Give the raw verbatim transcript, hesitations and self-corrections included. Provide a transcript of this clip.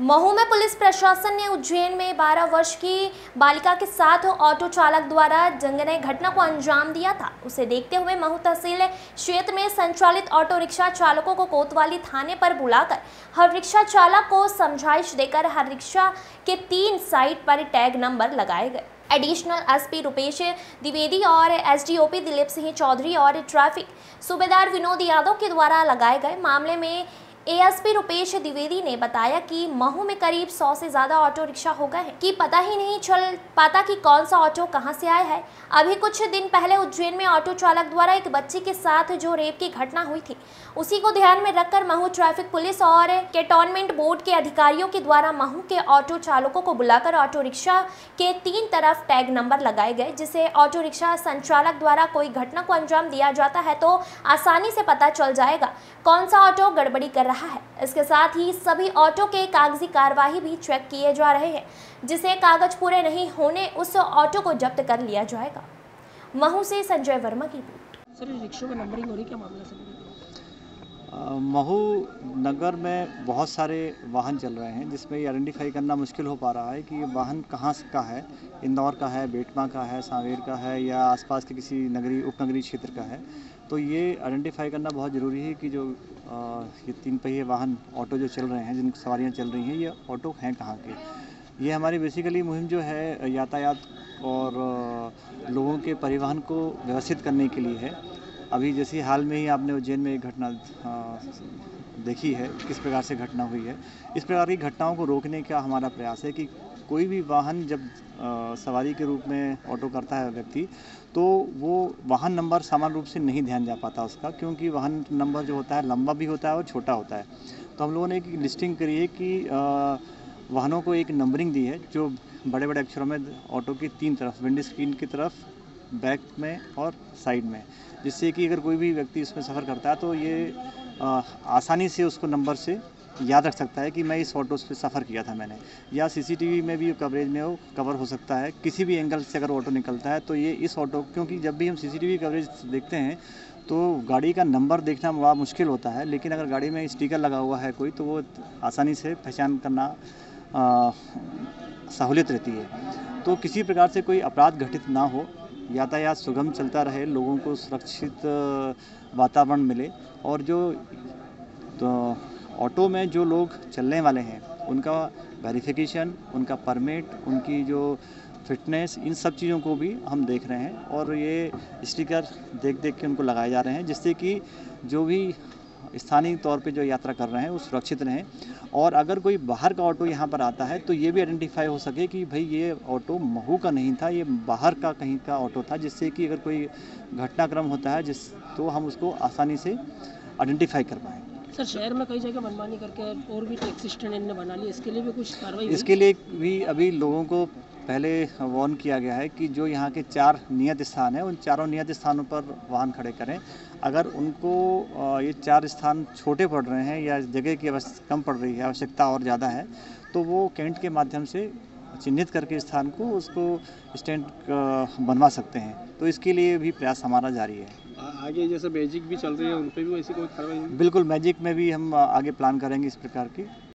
महू में पुलिस प्रशासन ने उज्जैन में बारह वर्ष की बालिका के साथ ऑटो चालक द्वारा जघन्य घटना को अंजाम दिया था। उसे देखते हुए महू तहसील क्षेत्र में संचालित ऑटो रिक्शा चालकों को कोतवाली थाने पर बुलाकर हर रिक्शा चालक को समझाइश देकर हर रिक्शा के तीन साइड पर टैग नंबर लगाए गए। एडिशनल एसपी रुपेश द्विवेदी और एसडीओपी दिलीप सिंह चौधरी और ट्रैफिक सूबेदार विनोद यादव के द्वारा लगाए गए मामले में एएसपी रुपेश द्विवेदी ने बताया कि महू में करीब सौ से ज्यादा ऑटो रिक्शा हो गए हैं कि पता ही नहीं चल पाता कि कौन सा ऑटो कहां से आया है। अभी कुछ दिन पहले उज्जैन में ऑटो चालक द्वारा एक बच्ची के साथ जो रेप की घटना हुई थी, उसी को ध्यान में रखकर महू ट्रैफिक पुलिस और कैंटोनमेंट बोर्ड के अधिकारियों के द्वारा महू के ऑटो चालकों को बुलाकर ऑटो रिक्शा के तीन तरफ टैग नंबर लगाए गए, जिसे ऑटो रिक्शा संचालक द्वारा कोई घटना को अंजाम दिया जाता है तो आसानी से पता चल जाएगा कौन सा ऑटो गड़बड़ी कर रहा है। इसके साथ ही सभी ऑटो के कागजी कार्यवाही भी चेक किए जा रहे हैं, जिसे कागज पूरे नहीं होने उस ऑटो को जब्त कर लिया जाएगा। महू से संजय वर्मा की रिपोर्ट। सर, रिक्शों का नंबरिंग हो रही क्या मामला सर? महू नगर में बहुत सारे वाहन चल रहे हैं, जिसमें ये आइडेंटिफाई करना मुश्किल हो पा रहा है कि ये वाहन कहाँ का है, इंदौर का है, बेटमा का है, सांवेर का है या आसपास के किसी नगरी उपनगरीय क्षेत्र का है। तो ये आइडेंटिफाई करना बहुत ज़रूरी है कि जो आ, ये तीन पहिए वाहन ऑटो जो चल रहे हैं, जिन सवारियाँ चल रही हैं, ये ऑटो हैं कहाँ के। ये हमारी बेसिकली मुहिम जो है यातायात और लोगों के परिवहन को व्यवस्थित करने के लिए है। अभी जैसे हाल में ही आपने उज्जैन में एक घटना देखी है, किस प्रकार से घटना हुई है। इस प्रकार की घटनाओं को रोकने का हमारा प्रयास है कि कोई भी वाहन जब आ, सवारी के रूप में ऑटो करता है व्यक्ति, तो वो वाहन नंबर समान रूप से नहीं ध्यान जा पाता उसका, क्योंकि वाहन नंबर जो होता है लंबा भी होता है और छोटा होता है। तो हम लोगों ने एक लिस्टिंग करी है कि आ, वाहनों को एक नंबरिंग दी है जो बड़े बड़े अक्षरों में ऑटो की तीन तरफ, विंड स्क्रीन की तरफ, बैक में और साइड में, जिससे कि अगर कोई भी व्यक्ति इसमें सफ़र करता है तो ये आ, आसानी से उसको नंबर से याद रख सकता है कि मैं इस ऑटो से सफ़र किया था मैंने। या सीसीटीवी में भी कवरेज में वो कवर हो सकता है, किसी भी एंगल से अगर ऑटो निकलता है तो ये इस ऑटो, क्योंकि जब भी हम सीसीटीवी कवरेज देखते हैं तो गाड़ी का नंबर देखना बड़ा मुश्किल होता है, लेकिन अगर गाड़ी में स्टिकर लगा हुआ है कोई तो वो आसानी से पहचान करना सहूलियत रहती है। तो किसी प्रकार से कोई अपराध घटित ना हो, यातायात सुगम चलता रहे, लोगों को सुरक्षित वातावरण मिले और जो तो ऑटो में जो लोग चलने वाले हैं उनका वेरिफिकेशन, उनका परमिट, उनकी जो फिटनेस, इन सब चीज़ों को भी हम देख रहे हैं और ये स्टिकर देख देख के उनको लगाए जा रहे हैं, जिससे कि जो भी स्थानीय तौर पे जो यात्रा कर रहे हैं वो सुरक्षित रहें। और अगर कोई बाहर का ऑटो यहाँ पर आता है तो ये भी आइडेंटिफाई हो सके कि भाई ये ऑटो महू का नहीं था, ये बाहर का कहीं का ऑटो था, जिससे कि अगर कोई घटनाक्रम होता है जिस तो हम उसको आसानी से आइडेंटिफाई कर पाएँ। सर, शहर में कई जगह मनमानी करके और भी टैक्सी स्टैंड इन्होंने बना लिया, इसके लिए भी कुछ कार्रवाई? इसके लिए भी अभी लोगों को पहले वार्न किया गया है कि जो यहाँ के चार नियत स्थान हैं उन चारों नियत स्थानों पर वाहन खड़े करें। अगर उनको ये चार स्थान छोटे पड़ रहे हैं या जगह की आवश्यकता कम पड़ रही है, आवश्यकता और ज़्यादा है, तो वो कैंट के माध्यम से चिन्हित करके स्थान को उसको स्टैंड बनवा सकते हैं। तो इसके लिए भी प्रयास हमारा जारी है। आगे जैसे मैजिक भी चल रही है, उन पर भी ऐसी कोई कार्रवाई? बिल्कुल, मैजिक में भी हम आगे प्लान करेंगे इस प्रकार की।